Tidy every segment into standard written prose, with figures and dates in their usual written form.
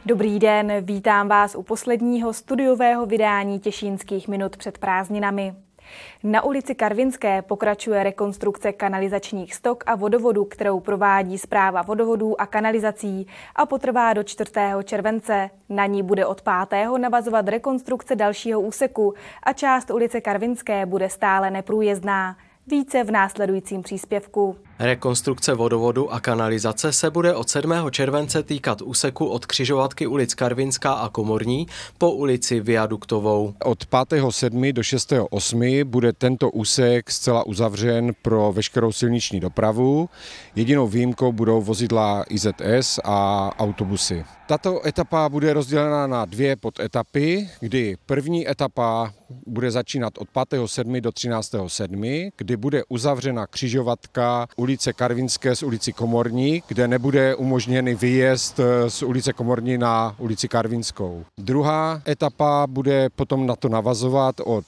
Dobrý den, vítám vás u posledního studiového vydání Těšínských minut před prázdninami. Na ulici Karvinské pokračuje rekonstrukce kanalizačních stok a vodovodů, kterou provádí Správa vodovodů a kanalizací a potrvá do 4. července. Na ní bude od 5. navazovat rekonstrukce dalšího úseku a část ulice Karvinské bude stále neprůjezdná. Více v následujícím příspěvku. Rekonstrukce vodovodu a kanalizace se bude od 7. července týkat úseku od křižovatky ulic Karvinská a Komorní po ulici Viaduktovou. Od 5.7. do 6.8. bude tento úsek zcela uzavřen pro veškerou silniční dopravu. Jedinou výjimkou budou vozidla IZS a autobusy. Tato etapa bude rozdělena na 2 podetapy, kdy první etapa bude začínat od 5.7. do 13.7., kdy bude uzavřena křižovatka ulice Karvinské z ulici Komorní, kde nebude umožněný výjezd z ulice Komorní na ulici Karvinskou. Druhá etapa bude potom na to navazovat od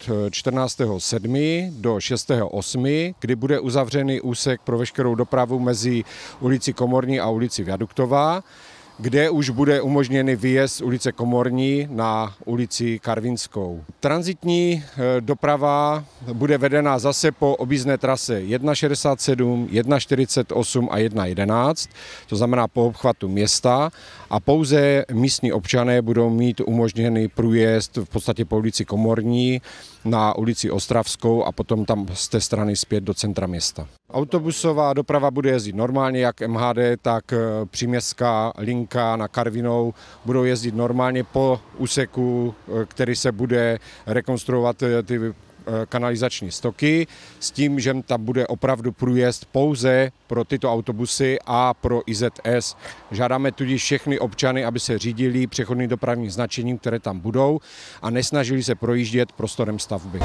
14.7. do 6.8., kdy bude uzavřený úsek pro veškerou dopravu mezi ulici Komorní a ulici Viaduktová, kde už bude umožněný výjezd z ulice Komorní na ulici Karvinskou. Tranzitní doprava bude vedena zase po objízdné trase 1,67, 1,48 a 1,11, to znamená po obchvatu města, a pouze místní občané budou mít umožněný průjezd v podstatě po ulici Komorní na ulici Ostravskou a potom tam z té strany zpět do centra města. Autobusová doprava bude jezdit normálně, jak MHD, tak příměstská linka na Karvinou budou jezdit normálně po úseku, který se bude rekonstruovat ty kanalizační stoky, s tím, že tam bude opravdu průjezd pouze pro tyto autobusy a pro IZS. Žádáme tudíž všechny občany, aby se řídili přechodným dopravním značením, které tam budou, a nesnažili se projíždět prostorem stavby.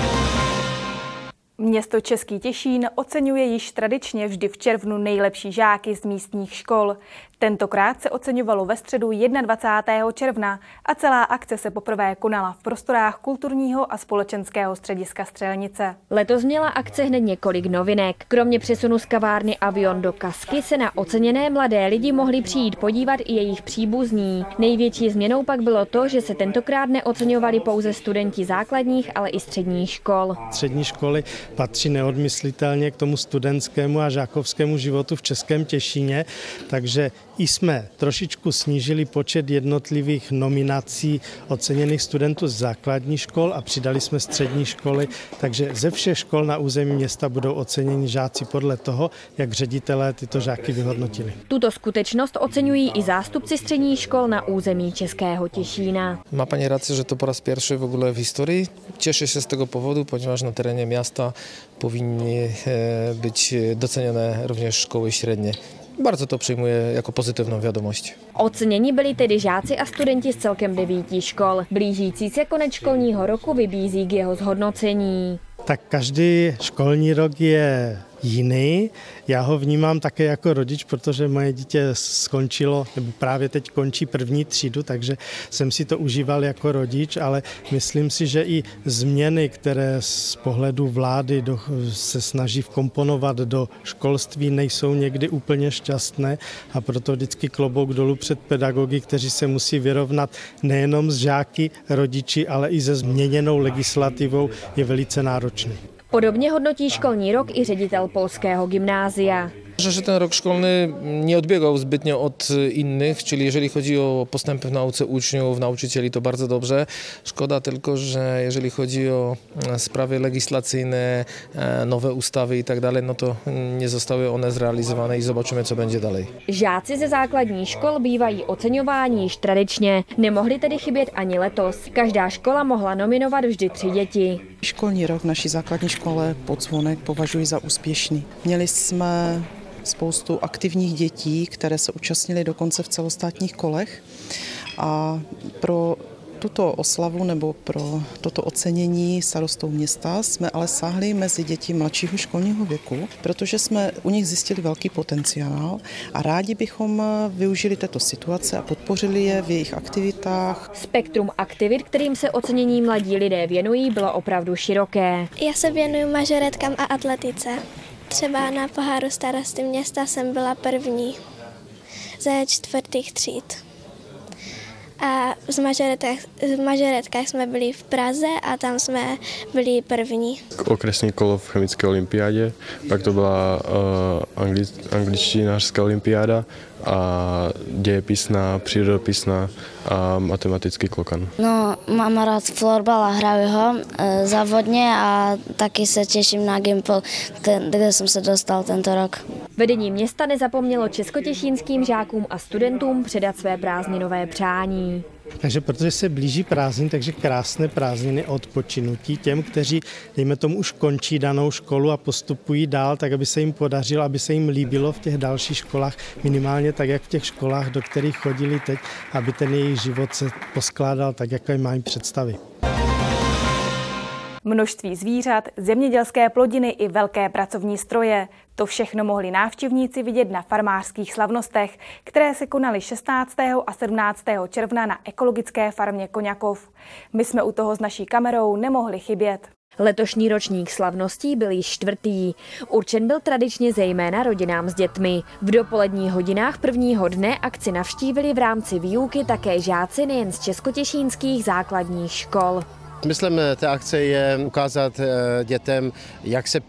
Město Český Těšín oceňuje již tradičně vždy v červnu nejlepší žáky z místních škol. Tentokrát se oceňovalo ve středu 21. června a celá akce se poprvé konala v prostorách kulturního a společenského střediska Střelnice. Letos měla akce hned několik novinek. Kromě přesunu z kavárny Avion do Kasky se na oceněné mladé lidi mohli přijít podívat i jejich příbuzní. Největší změnou pak bylo to, že se tentokrát neoceňovali pouze studenti základních, ale i středních škol. Střední školy patří neodmyslitelně k tomu studentskému a žákovskému životu v Českém Těšíně, takže i jsme trošičku snížili počet jednotlivých nominací oceněných studentů z základních škol a přidali jsme střední školy, takže ze všech škol na území města budou oceněni žáci podle toho, jak ředitelé tyto žáky vyhodnotili. Tuto skutečnost oceňují i zástupci středních škol na území Českého Těšína. Ma pani rację, że to po raz pierwszy w ogóle w historii. Cieszę się z tego powodu, ponieważ na terenie miasta powinny być docenione również szkoły średnie. Bardzo to przyjmuję jako pozytywną wiadomość. Oceněni byli tedy žáci a studenti z celkem 9 škol. Blížící se konec školního roku vybízí k jeho zhodnocení. Tak každý školní rok je jiný. Já ho vnímám také jako rodič, protože moje dítě skončilo, nebo právě teď končí 1. třídu, takže jsem si to užíval jako rodič, ale myslím si, že i změny, které z pohledu vlády se snaží vkomponovat do školství, nejsou někdy úplně šťastné, a proto vždycky klobouk dolů před pedagogy, kteří se musí vyrovnat nejenom s žáky, rodiči, ale i se změněnou legislativou, je velice náročný. Podobně hodnotí školní rok i ředitel polského gymnázia. Że ten rok szkolny nie odbiegał zbytnio od innych, czyli jeżeli chodzi o postępy w nauce uczniów, nauczycieli, to bardzo dobrze. Szkoda tylko, że jeżeli chodzi o sprawy legislacyjne, nowe ustawy i tak dalej, no to nie zostały one zrealizowane i zobaczymy, co będzie dalej. Žáci ze základních škol bývají oceňováni již tradičně. Nemohli tedy chybět ani letos. Každá škola mohla nominovat vždy 3 děti. Školní rok v naší základní škole Podzvonek považuji za úspěšný. Měli jsme spoustu aktivních dětí, které se účastnily dokonce v celostátních kolech, a pro tuto oslavu nebo pro toto ocenění starostou města jsme ale sáhli mezi děti mladšího školního věku, protože jsme u nich zjistili velký potenciál a rádi bychom využili této situace a podpořili je v jejich aktivitách. Spektrum aktivit, kterým se ocenění mladí lidé věnují, bylo opravdu široké. Já se věnuju mažoretkám a atletice. Třeba na poháru starosty města jsem byla první ze 4. tříd. A v mažoretkách jsme byli v Praze a tam jsme byli první. Okresní kolo v chemické olympiádě, pak to byla angličtinářská olympiáda a dějepisná, přírodopisná a matematický klokan. No, mám rád florbal a hraju ho závodně a taky se těším na Gimpl, kde jsem se dostal tento rok. Vedení města nezapomnělo českotěšínským žákům a studentům předat své prázdninové přání. Takže protože se blíží prázdniny, takže krásné prázdniny odpočinutí těm, kteří, dejme tomu, už končí danou školu a postupují dál, tak aby se jim podařilo, aby se jim líbilo v těch dalších školách, minimálně tak, jak v těch školách, do kterých chodili teď, aby ten jejich život se poskládal tak, jako je mají představy. Množství zvířat, zemědělské plodiny i velké pracovní stroje. To všechno mohli návštěvníci vidět na farmářských slavnostech, které se konaly 16. a 17. června na ekologické farmě Koňakov. My jsme u toho s naší kamerou nemohli chybět. Letošní ročník slavností byl již 4. Určen byl tradičně zejména rodinám s dětmi. V dopoledních hodinách prvního dne akci navštívili v rámci výuky také žáci nejen z českotěšínských základních škol. Smyslem té akce je ukázat dětem, jak se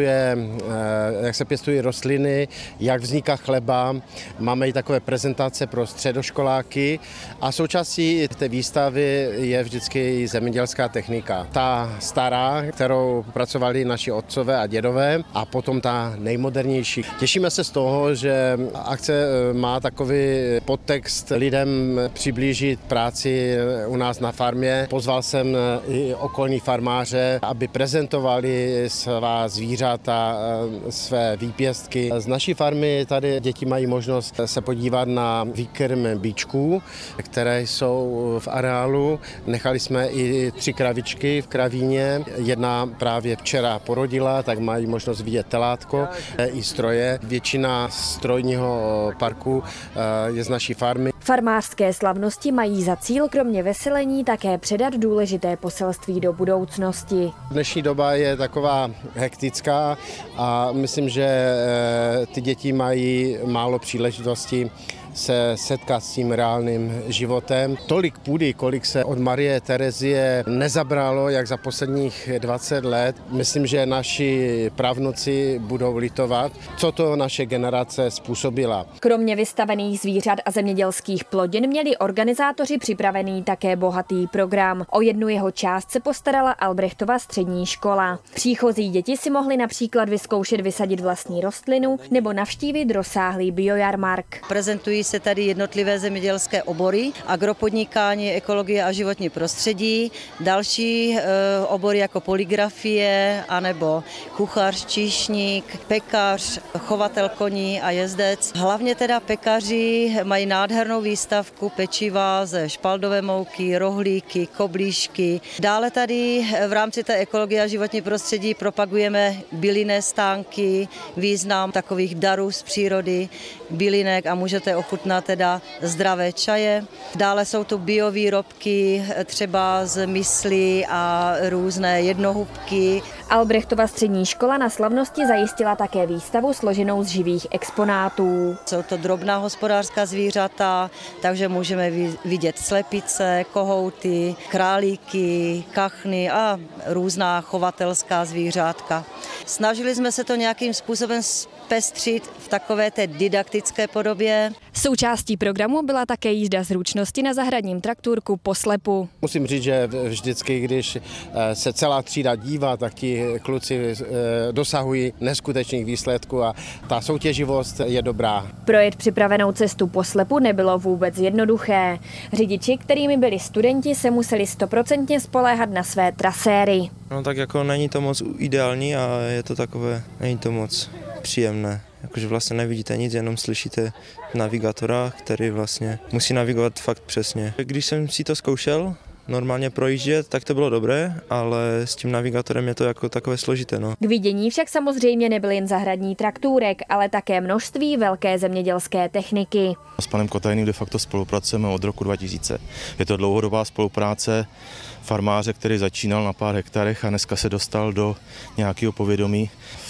pěstují rostliny, jak vzniká chleba. Máme i takové prezentace pro středoškoláky a součástí té výstavy je vždycky zemědělská technika. Ta stará, kterou pracovali naši otcové a dědové, a potom ta nejmodernější. Těšíme se z toho, že akce má takový podtext lidem přiblížit práci u nás na farmě. Pozval jsem i okolní farmáře, aby prezentovali svá zvířata, své výpěstky. Z naší farmy tady děti mají možnost se podívat na výkrm bíčků, které jsou v areálu. Nechali jsme i 3 kravičky v kravíně. Jedna právě včera porodila, tak mají možnost vidět telátko i stroje. Většina strojního parku je z naší farmy. Farmářské slavnosti mají za cíl kromě veselení také předat důležité poselství do budoucnosti. Dnešní doba je taková hektická a myslím, že ty děti mají málo příležitostí se setkat s tím reálným životem. Tolik půdy, kolik se od Marie Terezie nezabralo, jak za posledních 20 let. Myslím, že naši pravnuci budou litovat, co to naše generace způsobila. Kromě vystavených zvířat a zemědělských plodin měli organizátoři připravený také bohatý program. O jednu jeho část se postarala Albrechtova střední škola. Příchozí děti si mohli například vyzkoušet vysadit vlastní rostlinu nebo navštívit rozsáhlý biojarmark. Prezentují se tady jednotlivé zemědělské obory, agropodnikání, ekologie a životní prostředí, další obory jako polygrafie, anebo kuchař, číšník, pekař, chovatel koní a jezdec. Hlavně teda pekaři mají nádhernou výstavku pečiva ze špaldové mouky, rohlíky, koblížky. Dále tady v rámci té ekologie a životní prostředí propagujeme bylinné stánky, význam takových darů z přírody, bylinek a můžete ochutnat teda zdravé čaje. Dále jsou tu biovýrobky, třeba z myslí a různé jednohubky. Albrechtova střední škola na slavnosti zajistila také výstavu složenou z živých exponátů. Jsou to drobná hospodářská zvířata, takže můžeme vidět slepice, kohouty, králíky, kachny a různá chovatelská zvířátka. Snažili jsme se to nějakým způsobem zpestřit v takové té didaktické podobě. Součástí programu byla také jízda zručnosti na zahradním traktůrku po slepu. Musím říct, že vždycky, když se celá třída dívá, tak ti kluci dosahují neskutečných výsledků a ta soutěživost je dobrá. Projet připravenou cestu po slepu nebylo vůbec jednoduché. Řidiči, kterými byli studenti, se museli 100% spoléhat na své traséry. No tak jako není to moc ideální a je to takové, není to moc příjemné. Jakože vlastně nevidíte nic, jenom slyšíte navigátora, který vlastně musí navigovat fakt přesně. Když jsem si to zkoušel normálně projíždět, tak to bylo dobré, ale s tím navigátorem je to jako takové složité. No. K vidění však samozřejmě nebyl jen zahradní traktůrek, ale také množství velké zemědělské techniky. S panem Kotajným de facto spolupracujeme od roku 2000. Je to dlouhodobá spolupráce farmáře, který začínal na pár hektarech a dneska se dostal do nějakého povědomí v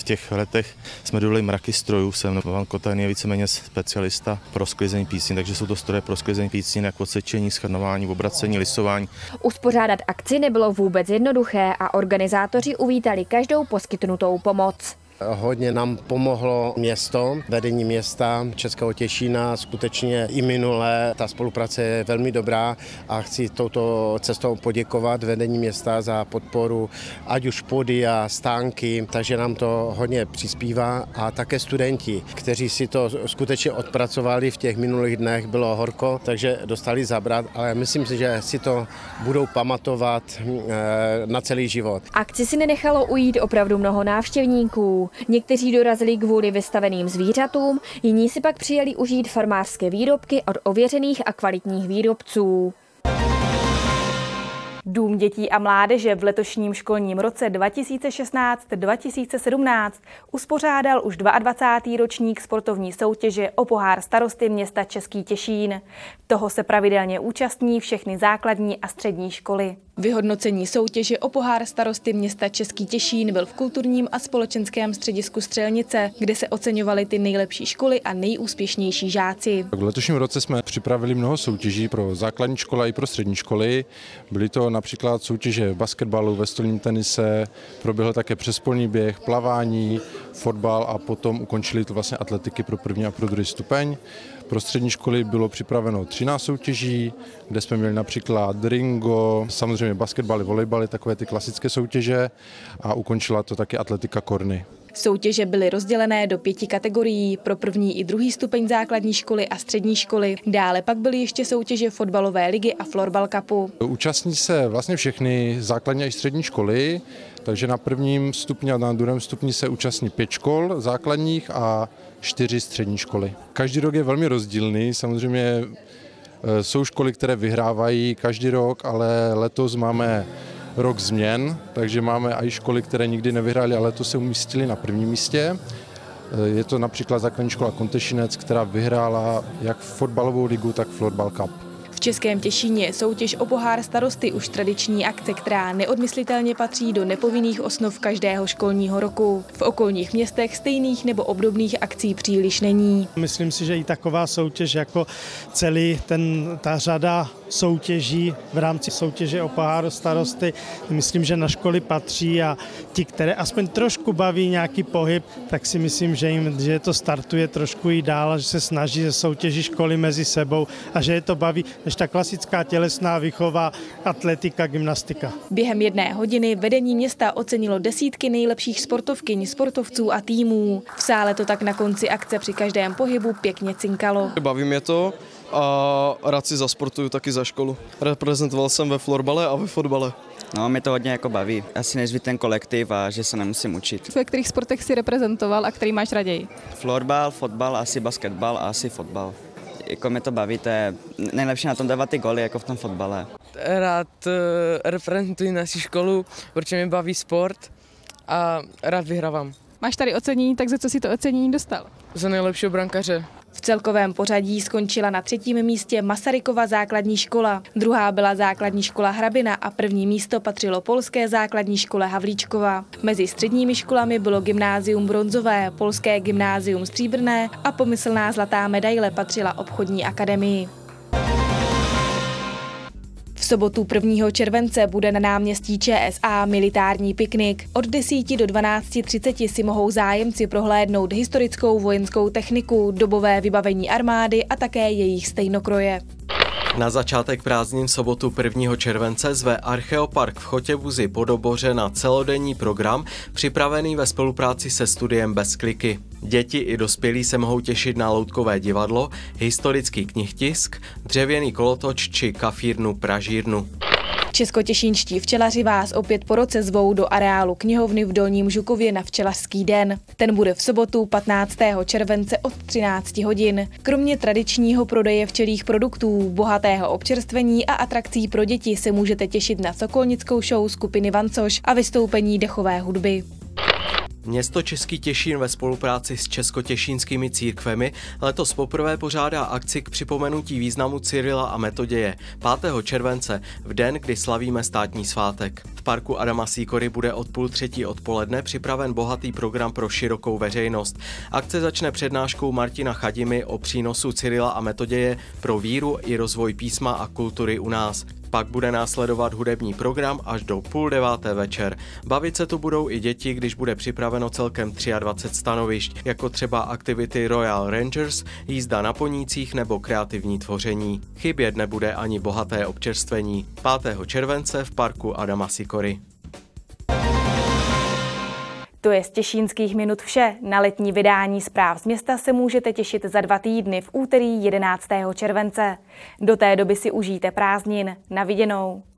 těch letech jsme dodali mraky strojů, jsem Van Koten je víceméně specialista pro sklizení písní, takže jsou to stroje pro sklizení písní, jako odsečení, schrnování, obracení, lisování. Uspořádat akci nebylo vůbec jednoduché a organizátoři uvítali každou poskytnutou pomoc. Hodně nám pomohlo město, vedení města Českého Těšína, skutečně i minule. Ta spolupráce je velmi dobrá a chci touto cestou poděkovat vedení města za podporu, ať už pody a stánky, takže nám to hodně přispívá a také studenti, kteří si to skutečně odpracovali v těch minulých dnech, bylo horko, takže dostali zabrat, ale myslím si, že si to budou pamatovat na celý život. Akci si nenechalo ujít opravdu mnoho návštěvníků. Někteří dorazili kvůli vystaveným zvířatům, jiní si pak přijeli užít farmářské výrobky od ověřených a kvalitních výrobců. Dům dětí a mládeže v letošním školním roce 2016-2017 uspořádal už 22. ročník sportovní soutěže o pohár starosty města Český Těšín. Toho se pravidelně účastní všechny základní a střední školy. Vyhodnocení soutěže o pohár starosty města Český Těšín byl v kulturním a společenském středisku Střelnice, kde se oceňovaly ty nejlepší školy a nejúspěšnější žáci. V letošním roce jsme připravili mnoho soutěží pro základní školy i pro střední školy. Byly to například soutěže basketbalu, ve stolním tenise, proběhl také přespolný běh, plavání, fotbal a potom ukončili to vlastně atletiky pro první a pro druhý stupeň. Pro střední školy bylo připraveno 13 soutěží, kde jsme měli například ringo, samozřejmě basketbaly, volejbaly, takové ty klasické soutěže a ukončila to taky atletika korny. Soutěže byly rozdělené do 5 kategorií pro první i druhý stupeň základní školy a střední školy. Dále pak byly ještě soutěže fotbalové ligy a florbal cupu. Účastní se vlastně všechny základní a střední školy, takže na prvním stupni a na druhém stupni se účastní 5 škol základních a 4 střední školy. Každý rok je velmi rozdílný, samozřejmě jsou školy, které vyhrávají každý rok, ale letos máme rok změn, takže máme i školy, které nikdy nevyhrály, ale letos se umístily na prvním místě. Je to například základní škola Kontešinec, která vyhrála jak fotbalovou ligu, tak florbal cup. V Českém Těšíně je soutěž o pohár starosty už tradiční akce, která neodmyslitelně patří do nepovinných osnov každého školního roku. V okolních městech stejných nebo obdobných akcí příliš není. Myslím si, že i taková soutěž jako ta řada soutěží v rámci soutěže o pohár starosty, myslím, že na školy patří a ti, které aspoň trošku baví nějaký pohyb, tak si myslím, že to startuje trošku i dál a že se snaží ze soutěží školy mezi sebou a že je to baví, než ta klasická tělesná výchova, atletika, gymnastika. Během 1 hodiny vedení města ocenilo desítky nejlepších sportovkyň, sportovců a týmů. V sále to tak na konci akce při každém pohybu pěkně cinkalo. Baví mě to a rád si zasportuju taky za školu. Reprezentoval jsem ve florbale a ve fotbale. No, mě to hodně jako baví. Asi nezví ten kolektiv a že se nemusím učit. Ve kterých sportech si reprezentoval a který máš raději? Florbal, fotbal, asi basketbal a asi fotbal. Jako mě to baví, to je nejlepší na tom dávat ty góly jako v tom fotbale. Rád reprezentuji naši školu, protože mě baví sport a rád vyhrávám. Máš tady ocenění, tak za co si to ocenění dostal? Za nejlepšího brankaře. V celkovém pořadí skončila na 3. místě Masarykova základní škola. Druhá byla základní škola Hrabina a 1. místo patřilo polské základní škole Havlíčkova. Mezi středními školami bylo gymnázium bronzové, polské gymnázium stříbrné a pomyslná zlatá medaile patřila obchodní akademii. V sobotu 1. července bude na náměstí ČSA militární piknik. Od 10 do 12:30 si mohou zájemci prohlédnout historickou vojenskou techniku, dobové vybavení armády a také jejich stejnokroje. Na začátek prázdnin v sobotu 1. července zve Archeopark v Chotěbuzi pod Oboře na celodenní program připravený ve spolupráci se studiem Bez kliky. Děti i dospělí se mohou těšit na loutkové divadlo, historický knihtisk, dřevěný kolotoč či kafírnu pražírnu. Českotěšínští včelaři vás opět po roce zvou do areálu knihovny v Dolním Žukově na včelařský den. Ten bude v sobotu 15. července od 13 hodin. Kromě tradičního prodeje včelích produktů, bohatého občerstvení a atrakcí pro děti se můžete těšit na sokolnickou show skupiny Vancoš a vystoupení dechové hudby. Město Český Těšín ve spolupráci s českotěšínskými církvemi letos poprvé pořádá akci k připomenutí významu Cyrila a Metoděje 5. července, v den, kdy slavíme státní svátek. V parku Adama Sýkory bude od 2:30 odpoledne připraven bohatý program pro širokou veřejnost. Akce začne přednáškou Martina Chadimy o přínosu Cyrila a Metoděje pro víru i rozvoj písma a kultury u nás. Pak bude následovat hudební program až do 8:30 večer. Bavit se tu budou i děti, když bude připraveno celkem 23 stanovišť, jako třeba aktivity Royal Rangers, jízda na ponících nebo kreativní tvoření. Chybět nebude ani bohaté občerstvení. 5. července v parku Adama Sýkory. To je z Těšínských minut vše. Na letní vydání Zpráv z města se můžete těšit za 2 týdny v úterý 11. července. Do té doby si užijte prázdnin. Na viděnou.